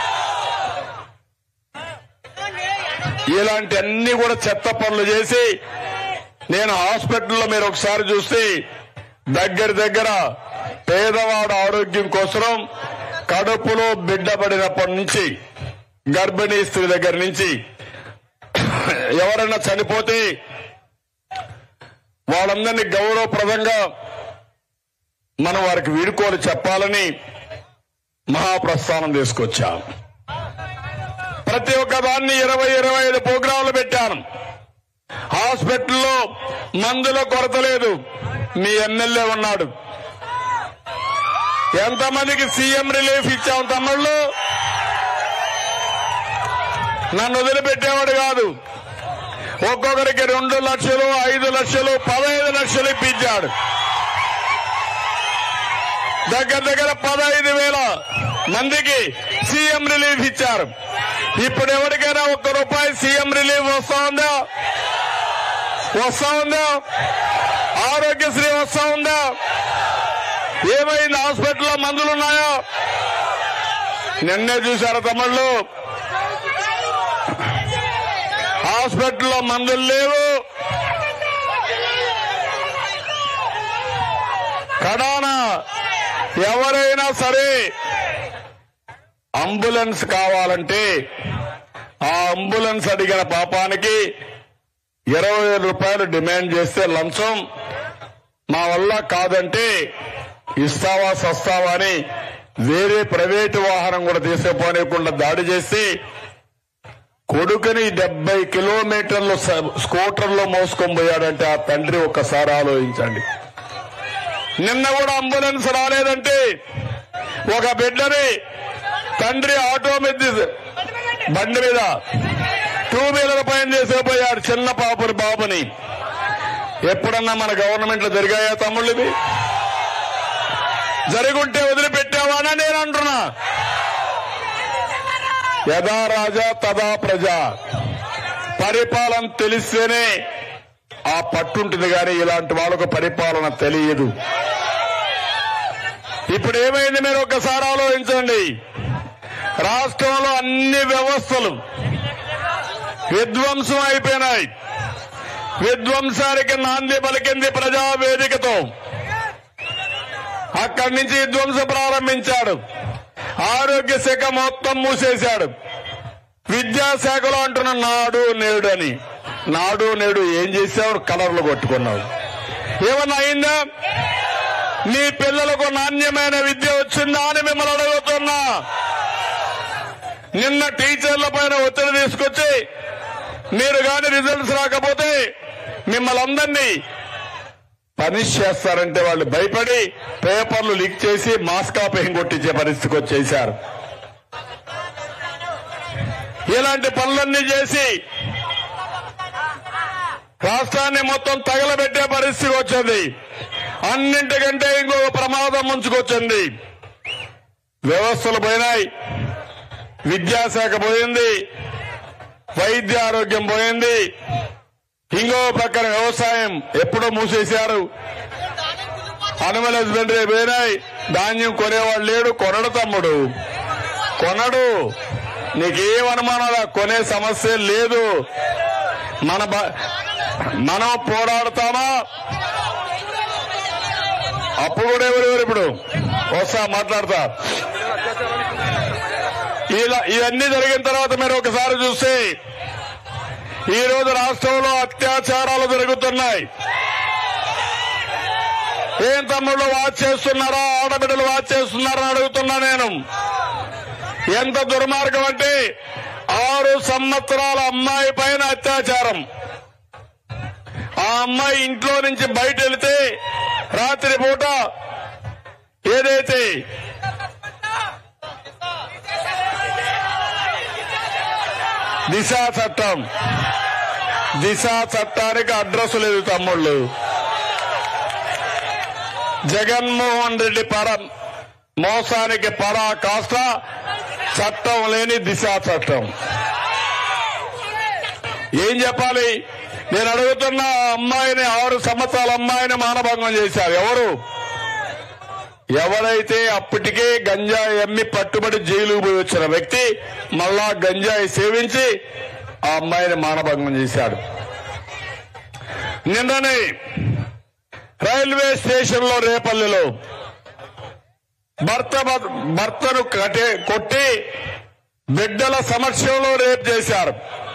Speaker 1: ఇలాంటి అన్ని కూడా చెత్త పనులు చేసి, నేను హాస్పిటల్లో మీరు ఒకసారి చూస్తే దగ్గర దగ్గర పేదవాడు ఆరోగ్యం కోసం కడుపులో బిడ్డ పడినప్పటి నుంచి, గర్భిణీ స్త్రీ దగ్గర నుంచి ఎవరైనా చనిపోతే వాళ్ళందరినీ గౌరవప్రదంగా మనం వారికి వీడుకోలు చెప్పాలని మహాప్రస్థానం తీసుకొచ్చాం. ప్రతి ఒక్క దాన్ని ఇరవై ఇరవై ఐదు ప్రోగ్రాంలు పెట్టాను. హాస్పిటల్లో మందుల కొరత లేదు. మీ ఎమ్మెల్యే ఉన్నాడు. ఎంతమందికి సీఎం రిలీఫ్ ఇచ్చాం తమ్ముళ్ళు? నన్ను వదిలిపెట్టేవాడు కాదు. ఒక్కొక్కరికి రెండు లక్షలు, ఐదు లక్షలు, పదహైదు లక్షలు ఇప్పించాడు. దగ్గర దగ్గర పదహైదు వేల మందికి సీఎం రిలీఫ్ ఇచ్చారు. ఇప్పుడు ఎవరికైనా ఒక్క రూపాయి సీఎం రిలీఫ్ వస్తా ఉందా? వస్తా ఉందా? ఆరోగ్యశ్రీ వస్తా ఉందా? ఏమైంది? హాస్పిటల్లో మందులున్నాయా? నిన్నే చూశారు తమ్ముళ్ళు, హాస్పిటల్లో మందులు లేవు. కడాన ఎవరైనా సరే అంబులెన్స్ కావాలంటే ఆ అంబులెన్స్ అడిగిన పాపానికి ఇరవై వేల రూపాయలు డిమాండ్ చేస్తే లంచం, మా వల్ల కాదంటే ఇస్తావా సస్తావా అని వేరే ప్రైవేటు వాహనం కూడా తీసుకుపోనివ్వకుండా దాడి చేసి కొడుకుని డెబ్బై కిలోమీటర్లు స్కూటర్లో మోసుకొని పోయాడంటే ఆ తండ్రి ఒక్కసారి ఆలోచించండి. నిన్న కూడా అంబులెన్స్ రాలేదంటే ఒక బిడ్డని తండ్రి ఆటో మీద బండి మీద టూ వీలర్ పైన చేసేపోయాడు చిన్న పాపుని బాబుని. ఎప్పుడన్నా మన గవర్నమెంట్ లో జరిగాయా తమ్ముళ్ళు? ఇవి జరుగుంటే వదిలిపెట్టావానా నేను అంటున్నా. యథా రాజా తదా ప్రజ. పరిపాలన తెలిస్తేనే ఆ పట్టుంటుంది, కానీ ఇలాంటి వాళ్ళకు పరిపాలన తెలియదు. ఇప్పుడు ఏమైంది మీరు ఒక్కసారి ఆలోచించండి. రాష్ట్రంలో అన్ని వ్యవస్థలు విధ్వంసం అయిపోయినాయి. విధ్వంసానికి నాంది పలికింది ప్రజావేదికతో. అక్కడి నుంచి విధ్వంసం ప్రారంభించాడు. ఆరోగ్య శాఖ మొత్తం మూసేశాడు. విద్యాశాఖలో అంటున్న నాడు నేడు అని. నాడు నేడు ఏం చేశావు? కలర్లు కొట్టుకున్నావు. ఏమన్నా అయిందా? నీ పిల్లలకు నాణ్యమైన విద్య వచ్చిందా అని మిమ్మల్ని అడుగుతున్నా. నిన్న టీచర్ల పైన ఒత్తిడి తీసుకొచ్చి మీరు కానీ రిజల్ట్స్ రాకపోతే మిమ్మల్ని అందరినీ పనిష్ చేస్తారంటే వాళ్ళు భయపడి పేపర్లు లీక్ చేసి మాస్ కాపీయింగ్ కొట్టించే పరిస్థితికి వచ్చేశారు. ఇలాంటి పనులన్నీ చేసి రాష్ట్రాన్ని మొత్తం తగలబెట్టే పరిస్థితి వచ్చింది. అన్నింటికంటే ఇంకొక ప్రమాదం ముంచుకొచ్చింది. వ్యవస్థలు పోయినాయి, విద్యాశాఖ పోయింది, వైద్య ఆరోగ్యం పోయింది. ఇంకో పక్కన వ్యవసాయం ఎప్పుడో మూసేశారు. అనిమల్ హస్బెండరీ పోయినాయి. ధాన్యం కొనేవాడు లేడు. కొనడు తమ్ముడు, కొనడు. నీకేం అనుమానాలా? కొనే సమస్య లేదు. మన మనం పోరాడతామా? అప్పుడు కూడా ఎవరెవరు ఇప్పుడు వస్తా మాట్లాడతా. ఇలా ఇవన్నీ జరిగిన తర్వాత మీరు ఒకసారి చూస్తే ఈ రోజు రాష్ట్రంలో అత్యాచారాలు జరుగుతున్నాయి. ఏం తమ్ముళ్ళు వాచ్ చేస్తున్నారా? ఆడబిడ్డలు వాచ్ చేస్తున్నారా అడుగుతున్నా నేను. ఎంత దుర్మార్గం అంటే ఆరు సంవత్సరాల అమ్మాయి పైన అత్యాచారం. ఆ అమ్మాయి ఇంట్లో నుంచి బయట వెళితే రాత్రి పూట ఏదైతే దిశ చట్టం, దిశ చట్టానికి అడ్రస్ లేదు తమ్ముళ్ళు. జగన్మోహన్ రెడ్డి పర మోసానికి పరా కాస్త చట్టం లేని దిశ చట్టం. ఏం చెప్పాలి? నేను అడుగుతున్న అమ్మాయిని, ఆరు సంవత్సరాల అమ్మాయిని మానభంగం చేశారు. ఎవరు? ఎవరైతే అప్పటికే గంజాయి అమ్మి పట్టుబడి జైలుకు పోయి వచ్చిన వ్యక్తి మళ్ళా గంజాయి సేవించి ఆ అమ్మాయిని మానభంగం చేశాడు. నిన్ననే రైల్వే స్టేషన్ లో రేపల్లిలో భర్త భర్తను కటే కొట్టి బిడ్డల సమక్షంలో రేప్ చేశారు.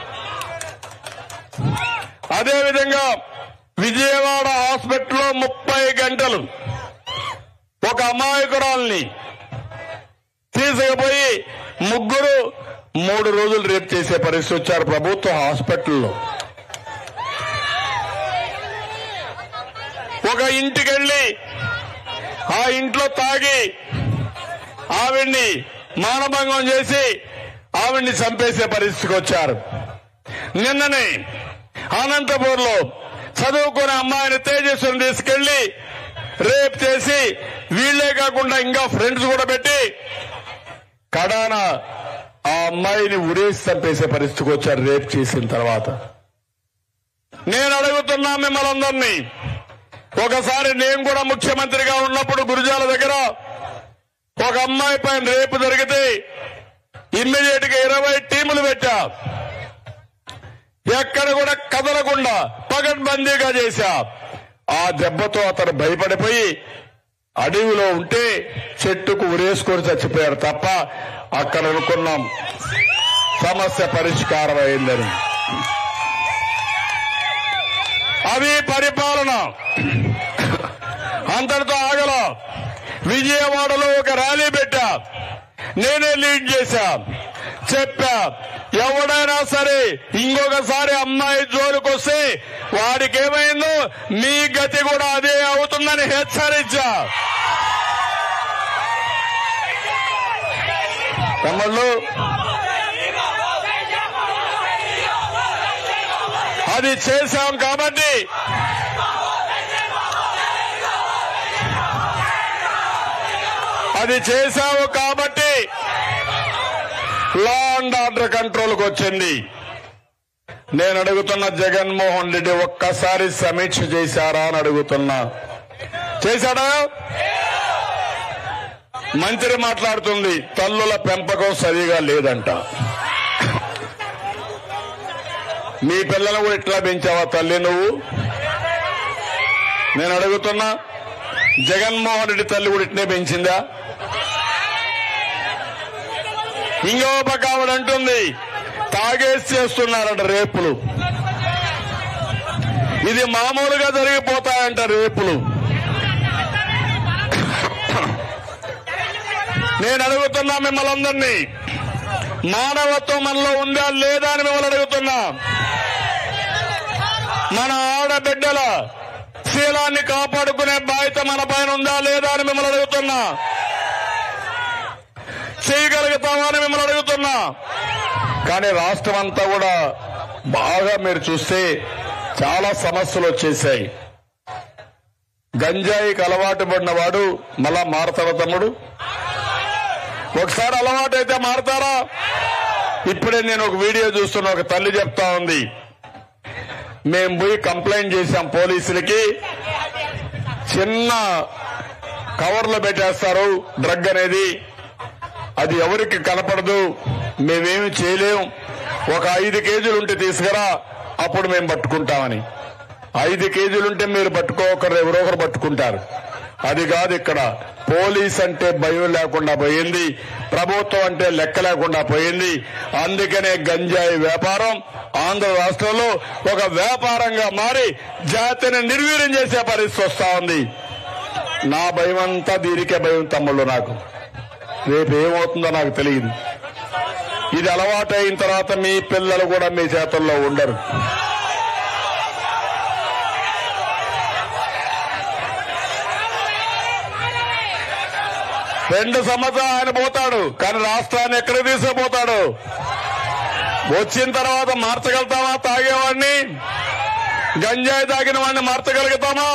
Speaker 1: అదేవిధంగా విజయవాడ హాస్పిటల్లో ముప్పై గంటలు ఒక అమాయకురాల్ని తీసుకుపోయి ముగ్గురు మూడు రోజులు రేపు చేసే పరిస్థితి వచ్చారు ప్రభుత్వ హాస్పిటల్లో. ఒక ఇంటికెళ్లి ఆ ఇంట్లో తాగి ఆవిడ్ని మానభంగం చేసి ఆవిడ్ని చంపేసే పరిస్థితికి వచ్చారు. నిన్ననే అనంతపూర్ లో చదువుకునే అమ్మాయిని తేజస్సుని తీసుకెళ్లి రేప్ చేసి వీళ్లే కాకుండా ఇంకా ఫ్రెండ్స్ కూడా పెట్టి కడాన ఆ అమ్మాయిని ఉరేసి చంపేసే పరిస్థితికి వచ్చారు రేప్ చేసిన తర్వాత. నేను అడుగుతున్నా మిమ్మల్ని అందరినీ, ఒకసారి నేను కూడా ముఖ్యమంత్రిగా ఉన్నప్పుడు గురుజాల దగ్గర ఒక అమ్మాయి పైన రేపు జరిగితే ఇమ్మీడియట్ గా ఇరవై టీములు పెట్టా. ఎక్కడ కూడా కదలకుండా పగడ్బందీగా చేశా. ఆ దెబ్బతో అతను భయపడిపోయి అడవిలో ఉంటే చెట్టుకు ఉరేసుకొని చచ్చిపోయారు తప్ప అక్కడ అనుకున్నాం సమస్య పరిష్కారం అయిందని. అది పరిపాలన. అంతటితో ఆగల. విజయవాడలో ఒక ర్యాలీ పెట్టా, నేనే లీడ్ చేశా. చెప్పా, ఎవడైనా సరే ఇంకొకసారి అమ్మాయి జోలికొస్తే వాడికి ఏమైందో మీ గతి కూడా అదే అవుతుందని హెచ్చరించా. తమ్ముళ్ళు అది చేశాం కాబట్టి అది చేశావు కాబట్టి లా అండ్ ఆర్డర్ కంట్రోల్కి వచ్చింది. నేను అడుగుతున్న జగన్మోహన్ రెడ్డి ఒక్కసారి సమీక్ష చేశారా అని అడుగుతున్నా. చేశాడా? మంత్రి మాట్లాడుతుంది తల్లుల పెంపకం సరిగా లేదంట. మీ పిల్లలు కూడా ఇట్లా పెంచావా తల్లి నువ్వు? నేను అడుగుతున్నా, జగన్మోహన్ రెడ్డి తల్లి కూడా ఇట్నే పెంచిందా? ఇంకో పక్క ఆవిడ అంటుంది తాగేసి చేస్తున్నారంట రేపులు. ఇది మామూలుగా జరిగిపోతాయంట రేపులు. నేను అడుగుతున్నా మిమ్మల్ని అందరినీ, మానవత్వం మనలో ఉందా లేదా అని మిమ్మల్ని అడుగుతున్నా. మన ఆడబిడ్డల శీలాన్ని కాపాడుకునే బాధ్యత మన పైన ఉందా లేదా అని మిమ్మల్ని అడుగుతున్నా. చేయగలుగుతామా అని మిమ్మల్ని అడుగుతున్నా. కానీ రాష్ట్రం అంతా కూడా బాగా మీరు చూస్తే చాలా సమస్యలు వచ్చేసాయి. గంజాయికి అలవాటు పడినవాడు మళ్ళా మారతాడా తమ్ముడు? ఒకసారి అలవాటు అయితే మారతారా? ఇప్పుడే నేను ఒక వీడియో చూస్తున్నా, ఒక తల్లి చెప్తా ఉంది, మేము పోయి కంప్లైంట్ చేశాం పోలీసులకి, చిన్న కవర్లో పెట్టేస్తారు డ్రగ్ అనేది, అది ఎవరికి కనపడదు, మేమేమి చేయలేం, ఒక ఐదు కేజీలు ఉంటే తీసుకురా అప్పుడు మేము పట్టుకుంటామని. ఐదు కేజీలుంటే మీరు పట్టుకోకరు, ఎవరో ఒకరు పట్టుకుంటారు. అది కాదు, ఇక్కడ పోలీస్ అంటే భయం లేకుండా పోయింది, ప్రభుత్వం అంటే లెక్క లేకుండా పోయింది. అందుకనే గంజాయి వ్యాపారం ఆంధ్ర రాష్ట్రంలో ఒక వ్యాపారంగా మారి జాతిని నిర్వీర్యం చేసే పరిస్థితి వస్తా ఉంది. నా భయం అంతా దీనికే భయం తమ్ముళ్ళు. నాకు రేపు ఏమవుతుందో నాకు తెలియదు. ఇది అలవాటు అయిన తర్వాత మీ పిల్లలు కూడా మీ చేతుల్లో ఉండరు. రెండు సంవత్సరాలు ఆయన పోతాడు, కానీ రాష్ట్రాన్ని ఎక్కడ తీసుకుపోతాడు? వచ్చిన తర్వాత మార్చగలుగుతామా? తాగేవాడిని, గంజాయి తాగిన వాడిని మార్చగలుగుతామా?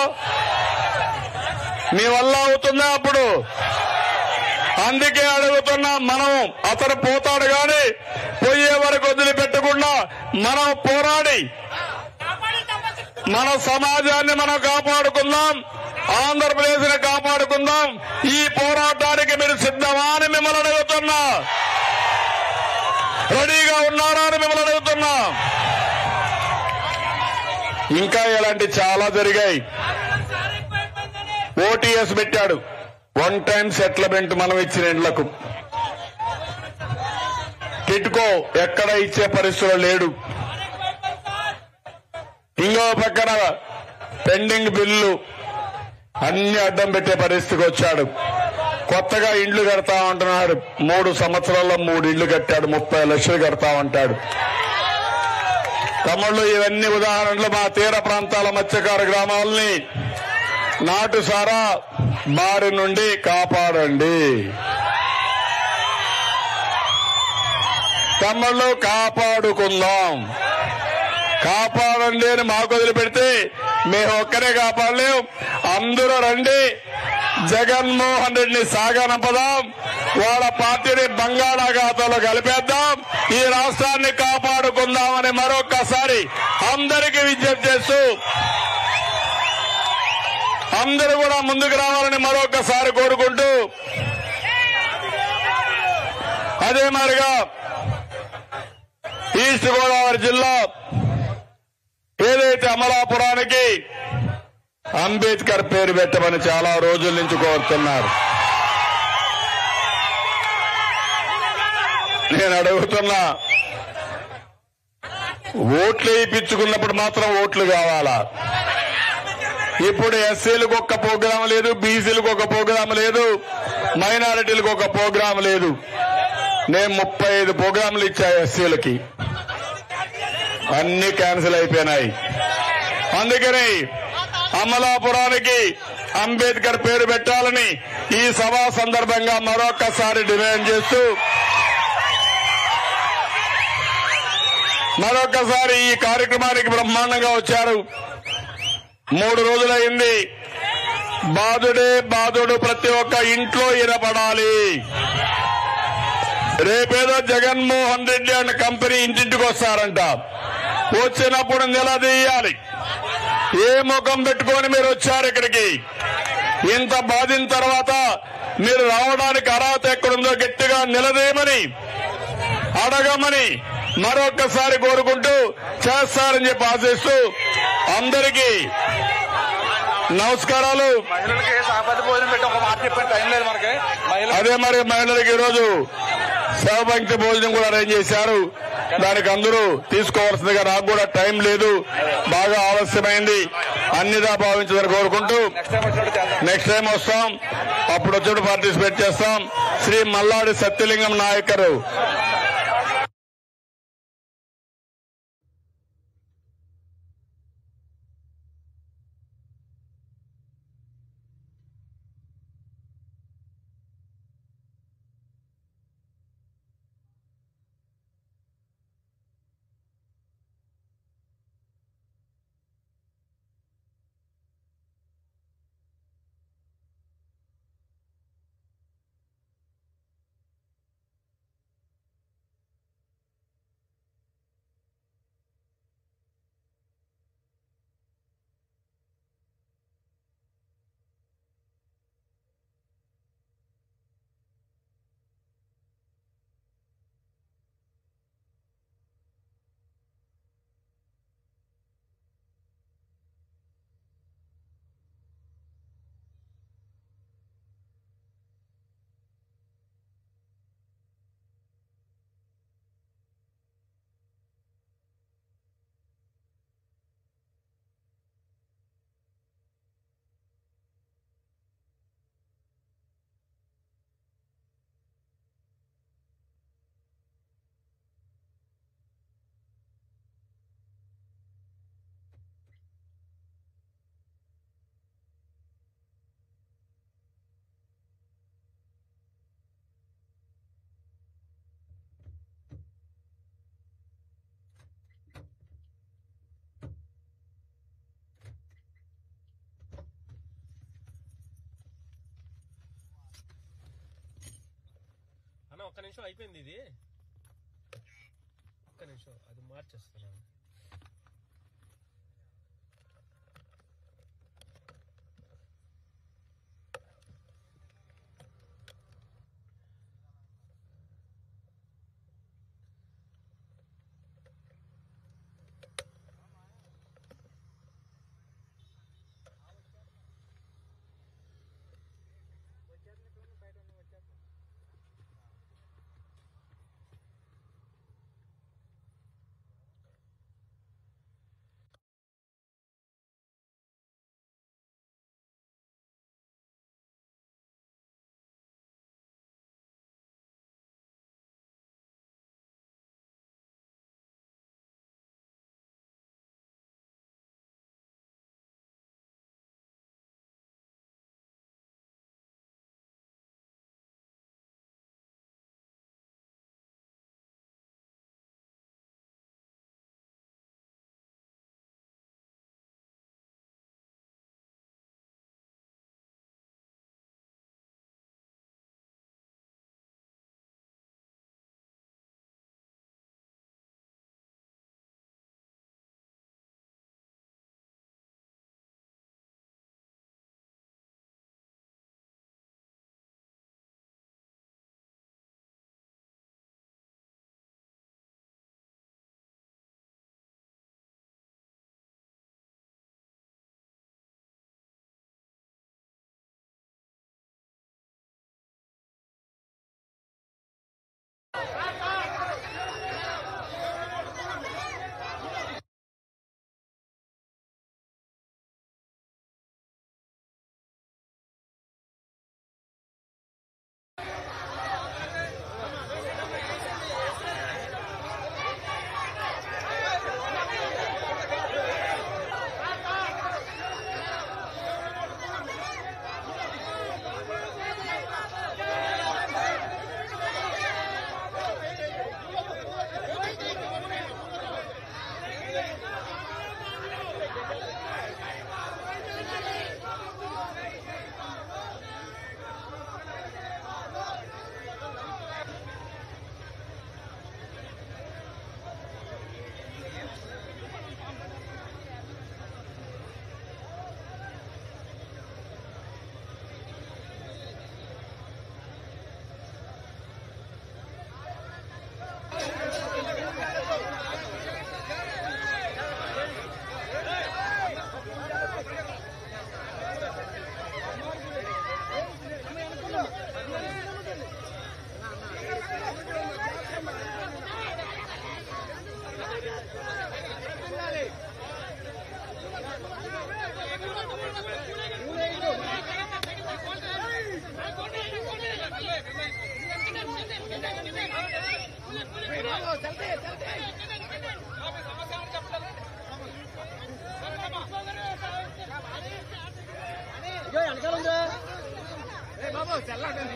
Speaker 1: మీ వల్ల అవుతుందా అప్పుడు? అందుకే అడుగుతున్నా, మనం అతను పోతాడు కానీ పోయే వరకు వదిలిపెట్టకుండా మనం పోరాడి మన సమాజాన్ని మనం కాపాడుకుందాం, ఆంధ్రప్రదేశ్ ని కాపాడుకుందాం. ఈ పోరాటానికి మీరు సిద్ధమా అని మిమ్మల్ని అడుగుతున్నా. రెడీగా ఉన్నారా అని మిమ్మల్ని అడుగుతున్నా. ఇంకా ఇలాంటి చాలా జరిగాయి. ఓటీఎస్ పెట్టాడు, వన్ టైం సెటిల్మెంట్ మనం ఇచ్చిన ఇండ్లకు. టిట్కో ఎక్కడ ఇచ్చే పరిస్థితులు లేడు. ఇంకో పక్కన పెండింగ్ బిల్లు అన్ని అడ్డం పెట్టే పరిస్థితికి వచ్చాడు. కొత్తగా ఇండ్లు కడతా ఉంటున్నాడు. మూడు సంవత్సరాల్లో మూడు ఇండ్లు కట్టాడు, ముప్పై లక్షలు కడతా ఉంటాడు. తమ్ముళ్ళు, ఇవన్నీ ఉదాహరణలు. మా తీర ప్రాంతాల మత్స్యకార గ్రామాలని నాటు సారా బారి నుండి కాపాడండి తమ్ముళ్ళు, కాపాడుకుందాం. కాపాడండి అని మాకు వదిలిపెడితే మేము ఒక్కరే కాపాడలేం. అందరూ రండి, జగన్మోహన్ రెడ్డిని సాగనంపదాం, వాళ్ళ పార్టీని బంగాళాఖాతంలో కలిపేద్దాం, ఈ రాష్ట్రాన్ని కాపాడుకుందామని మరొక్కసారి అందరికీ విజ్ఞప్తి చేస్తూ అందరూ కూడా ముందుకు రావాలని మరొకసారి కోరుకుంటూ, అదే మాదిరిగా ఈస్ట్ గోదావరి జిల్లా ఏదైతే అమలాపురానికి అంబేద్కర్ పేరు పెట్టమని చాలా రోజుల నుంచి కోరుతున్నారు. నేను అడుగుతున్నా, ఓట్లు వేయించుకున్నప్పుడు మాత్రం ఓట్లు కావాలా? ఇప్పుడు ఎస్సీలకు ఒక ప్రోగ్రాం లేదు, బీసీలకు ఒక ప్రోగ్రాం లేదు, మైనారిటీలకు ఒక ప్రోగ్రాం లేదు. నేను ముప్పై ఐదు ప్రోగ్రాంలు ఇచ్చా ఎస్సీలకి, అన్ని క్యాన్సిల్ అయిపోయినాయి. అందుకని అమలాపురానికి అంబేద్కర్ పేరు పెట్టాలని ఈ సభా సందర్భంగా మరొకసారి డిమాండ్ చేస్తూ మరొకసారి ఈ కార్యక్రమానికి బ్రహ్మాండంగా వచ్చారు. మూడు రోజులైంది. బాధుడే బాధుడు ప్రతి ఒక్క ఇంట్లో ఇనపడాలి. రేపేదో జగన్మోహన్ రెడ్డి అండ్ కంపెనీ ఇంటింటికి వస్తారంట. వచ్చినప్పుడు నిలదీయాలి. ఏ ముఖం పెట్టుకొని మీరు వచ్చారు ఇక్కడికి? ఇంత బాధిన తర్వాత మీరు రావడానికి అర్హత ఎక్కడుందో గట్టిగా నిలదీయమని అడగమని మరొక్కసారి కోరుకుంటూ చేస్తారని చెప్పి ఆశిస్తూ అందరికీ నమస్కారాలు. అదే మరి మహిళలకు ఈరోజు సహపంక్తి భోజనం కూడా అరేంజ్ చేశారు. దానికి అందరూ తీసుకోవాల్సిందిగా, నాకు కూడా టైం లేదు, బాగా ఆలస్యమైంది, అన్నిదా భావించాలని కోరుకుంటూ నెక్స్ట్ టైం వస్తాం, అప్పుడు వచ్చి పార్టిసిపేట్ చేస్తాం. శ్రీ మల్లాడి సత్యలింగం నాయకరు.
Speaker 2: ఒక్క నిమిషం అయిపోయింది. ఇది ఒక్క నిమిషం అది మార్చేస్తున్నాను.
Speaker 3: బాబు చల్లండి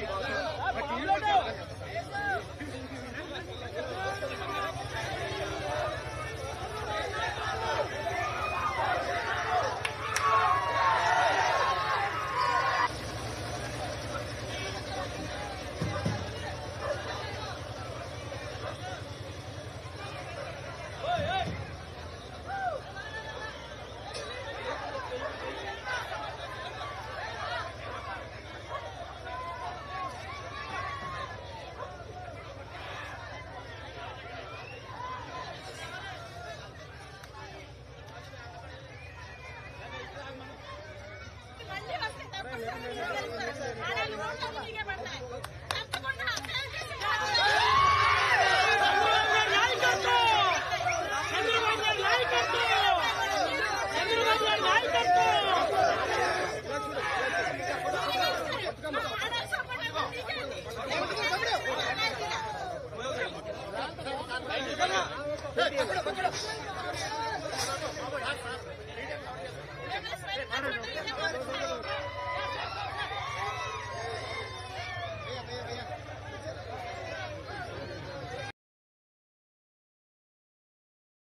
Speaker 4: Hey,